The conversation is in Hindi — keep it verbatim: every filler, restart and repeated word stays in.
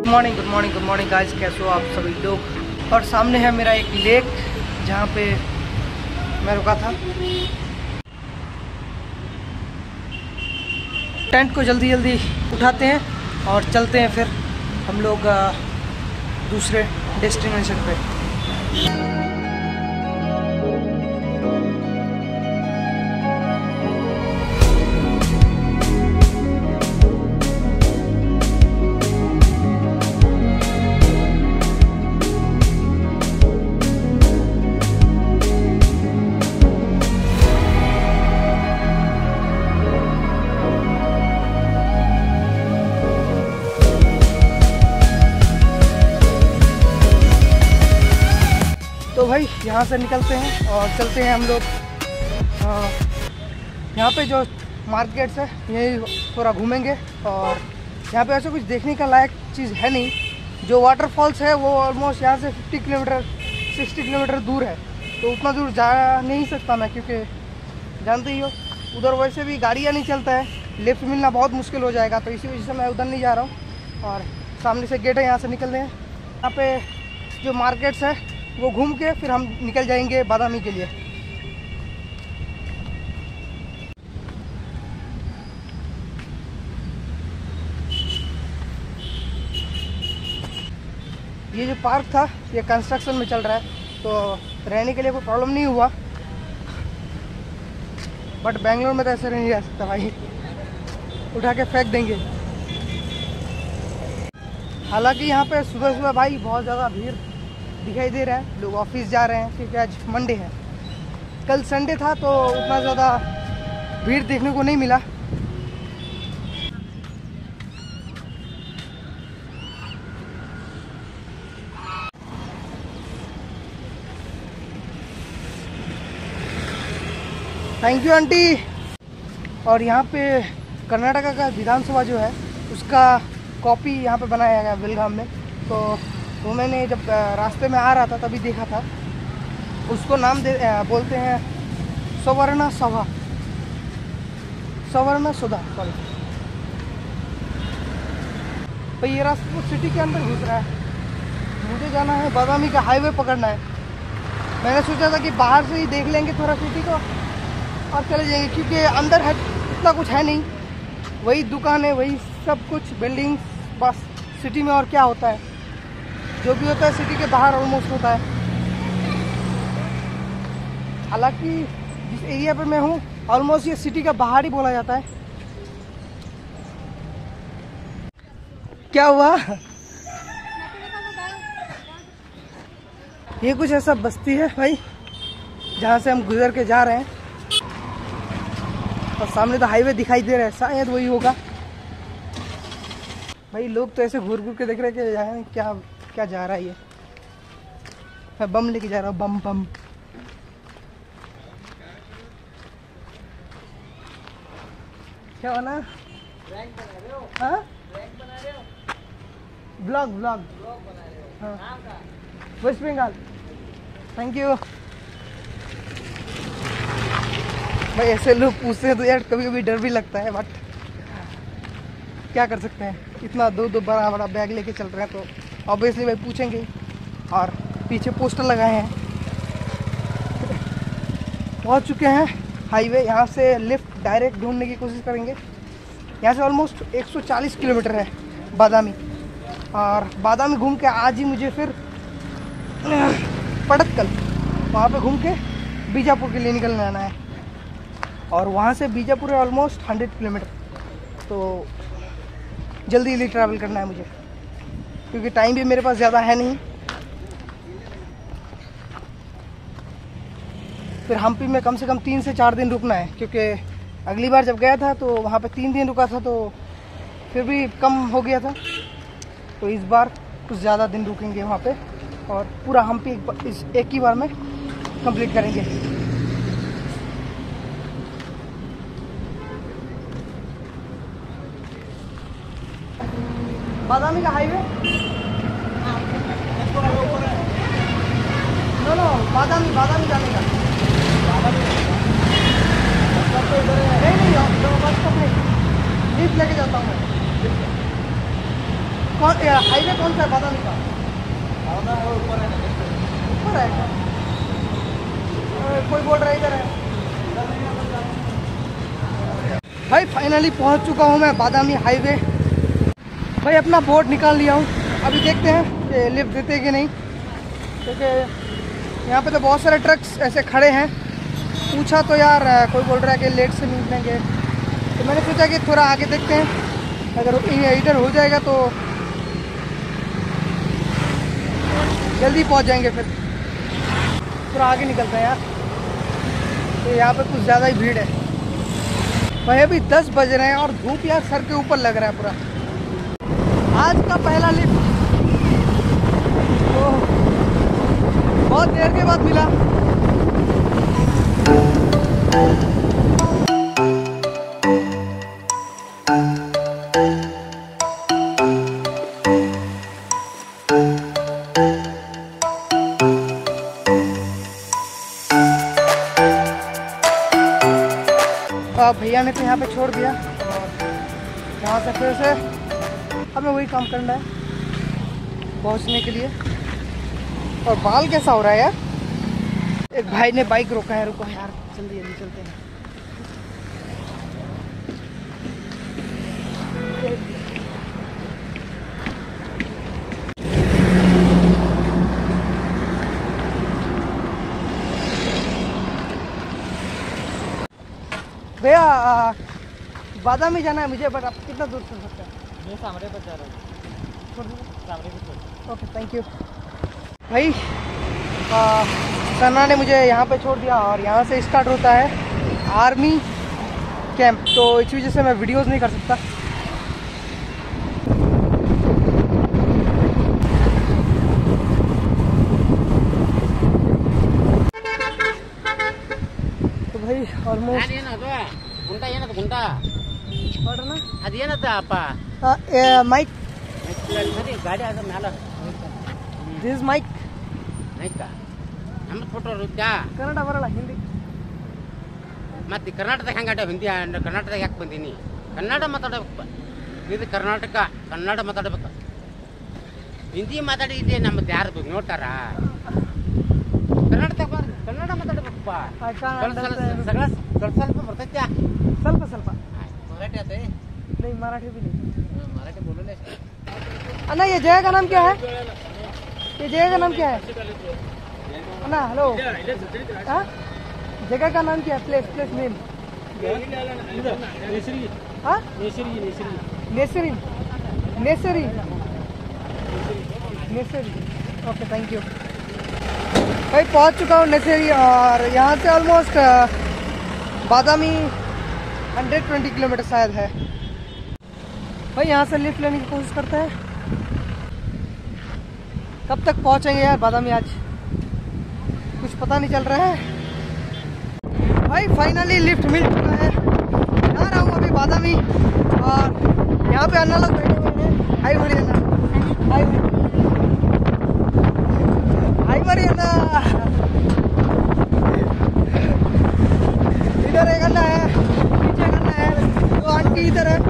Good morning good morning good morning guys, कैसे हो आप सभी लोग। और सामने है मेरा एक लेक जहाँ पे मैं रुका था। टेंट को जल्दी जल्दी उठाते हैं और चलते हैं फिर हम लोग दूसरे डेस्टिनेशन पे। तो भाई यहाँ से निकलते हैं और चलते हैं हम लोग। यहाँ पे जो मार्केट्स है यही थोड़ा घूमेंगे। और यहाँ पे ऐसा कुछ देखने का लायक चीज़ है नहीं। जो वाटरफॉल्स है वो ऑलमोस्ट यहाँ से पचास किलोमीटर साठ किलोमीटर दूर है, तो उतना दूर जा नहीं सकता मैं, क्योंकि जानते ही हो उधर वैसे भी गाड़ियाँ नहीं चलता है, लिफ्ट मिलना बहुत मुश्किल हो जाएगा। तो इसी वजह से मैं उधर नहीं जा रहा हूँ। और सामने से गेट है, यहाँ से निकल रहे हैं। यहाँ पे जो मार्केट्स है वो घूम के फिर हम निकल जाएंगे बादामी के लिए। ये जो पार्क था ये कंस्ट्रक्शन में चल रहा है, तो रहने के लिए कोई प्रॉब्लम नहीं हुआ। बट बेंगलोर में तो ऐसे नहीं रह सकता भाई, उठा के फेंक देंगे। हालांकि यहाँ पे सुबह सुबह भाई बहुत ज़्यादा भीड़ दिखाई दे रहा है, लोग ऑफिस जा रहे हैं क्योंकि आज मंडे है। कल संडे था तो उतना ज़्यादा भीड़ देखने को नहीं मिला। Thank you aunty. और यहाँ पे कर्नाटका का विधानसभा जो है उसका कॉपी यहाँ पे बनाया गया बेलगाम में। तो वो मैंने जब रास्ते में आ रहा था तभी देखा था। उसको नाम दे बोलते हैं सवर्ण सभा, सवर्ण सौधा सॉरी। तो ये रास्ता तो सिटी के अंदर घुस रहा है। मुझे जाना है बादामी का हाईवे पकड़ना है। मैंने सोचा था कि बाहर से ही देख लेंगे थोड़ा सिटी को और चले जाएंगे, क्योंकि अंदर है इतना कुछ है नहीं, वही दुकान है, वही सब कुछ बिल्डिंग्स, बस। सिटी में और क्या होता है, जो भी होता है सिटी के बाहर ऑलमोस्ट होता है। हालांकि जिस एरिया पे मैं हूँ ऑलमोस्ट ये सिटी का बाहर ही बोला जाता है। क्या हुआ? ये कुछ ऐसा बस्ती है भाई जहाँ से हम गुजर के जा रहे हैं, और सामने तो हाईवे दिखाई दे रहा है, शायद वही होगा। भाई लोग तो ऐसे घूर घूर के देख रहे हैं कि यहाँ क्या क्या जा रहा है। ये मैं बम लेके जा रहा हूँ, बम बम। क्या होना? रैंक बना रहे हो? हाँ? रैंक बना रहे हो? ब्लॉग ब्लॉग बना रहे हो? हाँ। वेस्ट बंगाल। थैंक यू भाई। ऐसे लोग पूछते हैं तो यार कभी कभी डर भी लगता है, बट क्या कर सकते हैं। इतना दो दो बड़ा बड़ा बैग लेके चल रहे हैं तो ऑब्वियसली भाई पूछेंगे। और पीछे पोस्टर लगाए हैं। पहुंच चुके हैं हाईवे। यहाँ से लिफ्ट डायरेक्ट ढूंढने की कोशिश करेंगे। यहाँ से ऑलमोस्ट एक सौ चालीस किलोमीटर है बादामी। और बादामी घूम के आज ही मुझे फिर पड़क्कल वहाँ पे घूम के बीजापुर के लिए निकलने आना है। और वहाँ से बीजापुर है ऑलमोस्ट सौ किलोमीटर। तो जल्दी जल्दी ट्रैवल करना है मुझे, क्योंकि टाइम भी मेरे पास ज़्यादा है नहीं। फिर हम्पी में कम से कम तीन से चार दिन रुकना है, क्योंकि अगली बार जब गया था तो वहाँ पे तीन दिन रुका था, तो फिर भी कम हो गया था। तो इस बार कुछ ज़्यादा दिन रुकेंगे वहाँ पे, और पूरा हम्पी एक, इस एक ही बार में कंप्लीट करेंगे। बादामी का highway no no Badami Badami जाने का। नहीं नहीं बस तो नहीं, लिफ्ट लेके जाता हूँ मैं। कौन हाईवे कौन सा है बादामी का? ऊपर है क्या? कोई बोल रहा है इधर है। भाई फाइनली पहुंच चुका हूं मैं बादामी हाईवे। भाई अपना बोर्ड निकाल लिया हूं, अभी देखते हैं कि लिफ्ट देते कि नहीं, क्योंकि यहाँ पे तो बहुत सारे ट्रक्स ऐसे खड़े हैं। पूछा तो यार कोई बोल रहा है कि लेट से निकलेंगे, तो मैंने सोचा कि थोड़ा आगे देखते हैं, अगर इधर हो जाएगा तो जल्दी पहुंच जाएंगे। फिर थोड़ा आगे निकलते हैं यार, तो यहाँ पे कुछ ज़्यादा ही भीड़ है। भाई अभी दस बज रहे हैं और धूप यार सर के ऊपर लग रहा है पूरा। आज का पहला लिफ्ट तो बहुत देर के बाद मिला। भैया ने तो यहाँ पे छोड़ दिया और यहाँ से फिर से हमें वही काम करना है पहुँचने के लिए। और बाल कैसा हो रहा है यार। एक भाई ने बाइक रोका है, रुको यार जल्दी जल्दी चलते हैं। भैया बादामी जाना है मुझे, बट आप कितना दूर चल सकते हैं? मैं सामने पर जा रहा हूँ। Okay thank you. भाई सन्ना ने मुझे यहाँ पे छोड़ दिया और यहाँ से स्टार्ट होता है आर्मी कैंप, तो इस वजह से मैं वीडियोस नहीं कर सकता। तो भाई ऑलमोस्ट गुंटा ಏನದು ಗುಂಟಾ ನೋಡ್ರಣ ಅದೇನದ ಅಪ್ಪ ಮೈಕ್ ಸರಿ ಗಾಡಿ ಅದ ಮೇಲೆ ದಿಸ್ ಮೈಕ್ ಮೈಕ್ ನಮ್ಮ ಫೋಟೋ ಇರುತ್ತಾ ಕನ್ನಡ ಬರಲ್ಲ ಹಿಂದಿ ಮತ್ತೆ ಕರ್ನಾಟಕದಾಗ ಹೆಂಗಾಟ ಹಿಂದಿ ಕರ್ನಾಟಕದಾಗ ಯಾಕೆ ಬಂದೀನಿ ಕನ್ನಡ ಮಾತಾಡಬೇಕು ಇದು ಕರ್ನಾಟಕ ಕನ್ನಡ ಮಾತಾಡಬೇಕು ಹಿಂದಿ ಮಾತಾಡಿದ್ದೆ ನಮ್ಮದು ಯಾರು ನೋಡ್ತಾರ ಕರ್ನಾಟಕ ಕನ್ನಡ ಮಾತಾಡಬೇಕಪ್ಪ ಸಗಳ ಸ್ವಲ್ಪ ಬರ್ತೈತ್ಯಾ ಸ್ವಲ್ಪ ಸ್ವಲ್ಪ मराठी आते नहीं मराठी भी नहीं मराठी बोलो ना अन्ना ये जगह का नाम क्या है ये जगह का नाम क्या है अन्ना हेलो हाँ जगह का नाम क्या है प्लेस प्लेस नेम नेसरी हाँ Nesari Nesari Nesari Nesari Nesari okay thank you भाई पहुंच चुका हूँ नेसरी और यहाँ से ऑलमोस्ट बादामी एक सौ बीस किलोमीटर शायद है। भाई यहाँ से लिफ्ट लेने की कोशिश करते हैं, कब तक पहुँचेंगे यार बादामी आज कुछ पता नहीं चल रहा है। भाई फाइनली लिफ्ट मिल चुका है, जा रहा हूँ अभी बादामी और यहाँ पे अन्ना लोग बैठे हुए हैं। हाय मरी अन्ना, हाय हाय मरी अन्ना, इधर एक अन्ना है, पीछे अन्ना है, तो आंटी इधर है।